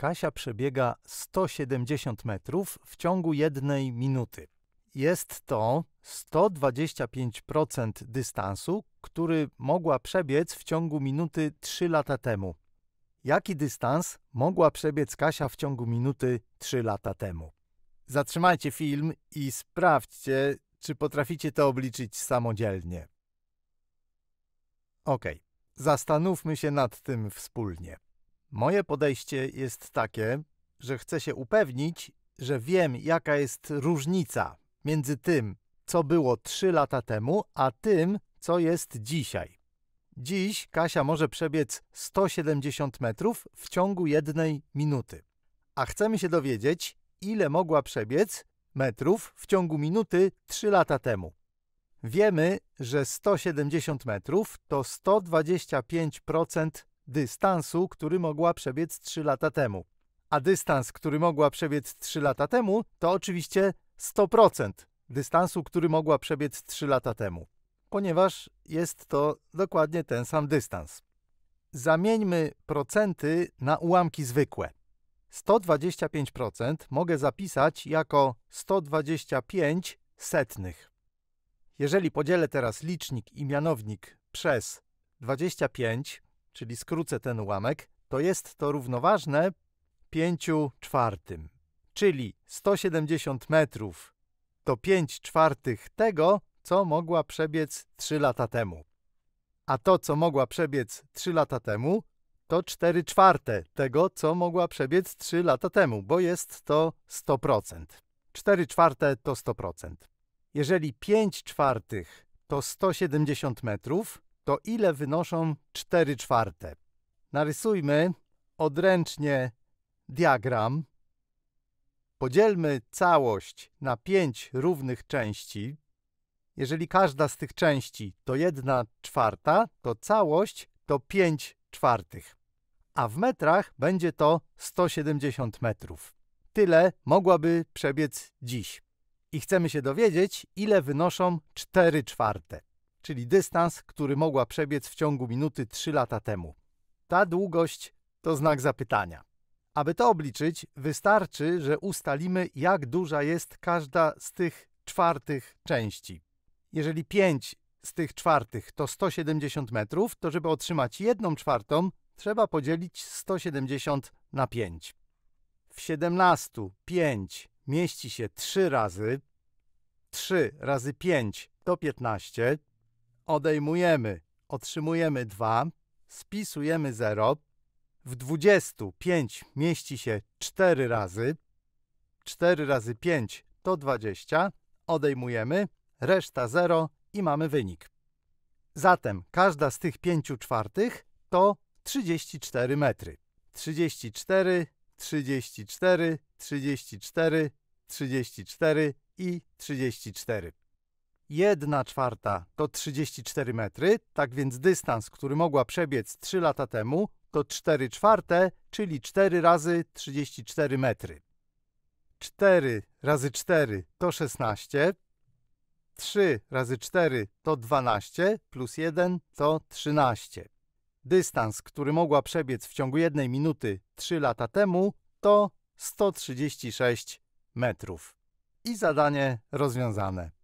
Kasia przebiega 170 metrów w ciągu 1 minuty. Jest to 125% dystansu, który mogła przebiec w ciągu minuty 3 lata temu. Jaki dystans mogła przebiec Kasia w ciągu minuty 3 lata temu? Zatrzymajcie film i sprawdźcie, czy potraficie to obliczyć samodzielnie. Ok, zastanówmy się nad tym wspólnie. Moje podejście jest takie, że chcę się upewnić, że wiem, jaka jest różnica między tym, co było 3 lata temu, a tym, co jest dzisiaj. Dziś Kasia może przebiec 170 metrów w ciągu 1 minuty. A chcemy się dowiedzieć, ile mogła przebiec metrów w ciągu minuty 3 lata temu. Wiemy, że 170 metrów to 125% dystansu, który mogła przebiec 3 lata temu. A dystans, który mogła przebiec 3 lata temu, to oczywiście 100% dystansu, który mogła przebiec 3 lata temu, ponieważ jest to dokładnie ten sam dystans. Zamieńmy procenty na ułamki zwykłe. 125% mogę zapisać jako 125 setnych. Jeżeli podzielę teraz licznik i mianownik przez 25, czyli skrócę ten ułamek, to jest to równoważne 5/4. Czyli 170 metrów to 5/4 tego, co mogła przebiec 3 lata temu. A to, co mogła przebiec 3 lata temu, to 4/4 tego, co mogła przebiec 3 lata temu, bo jest to 100%. 4/4 to 100%. Jeżeli 5/4 to 170 metrów, to ile wynoszą 4/4? Narysujmy odręcznie diagram. Podzielmy całość na 5 równych części. Jeżeli każda z tych części to 1/4, to całość to 5/4. A w metrach będzie to 170 metrów. Tyle mogłaby przebiec dziś. I chcemy się dowiedzieć, ile wynoszą 4/4, czyli dystans, który mogła przebiec w ciągu minuty 3 lata temu. Ta długość to znak zapytania. Aby to obliczyć, wystarczy, że ustalimy, jak duża jest każda z tych czwartych części. Jeżeli 5 z tych czwartych to 170 metrów, to żeby otrzymać 1/4, trzeba podzielić 170 na 5. W 17 5 mieści się 3 razy. 3 razy 5 to 15. Odejmujemy, otrzymujemy 2. Spisujemy 0. W 20 5 mieści się 4 razy. 4 razy 5 to 20. Odejmujemy, reszta 0 i mamy wynik. Zatem każda z tych 5/4 to 34 metry. 34, 34, 34, 34 i 34. 1/4 to 34 metry, tak więc dystans, który mogła przebiec 3 lata temu, to 4/4, czyli 4 razy 34 metry. 4 razy 4 to 16. 3 razy 4 to 12, plus 1 to 13. Dystans, który mogła przebiec w ciągu 1 minuty 3 lata temu, to 136 metrów. I zadanie rozwiązane.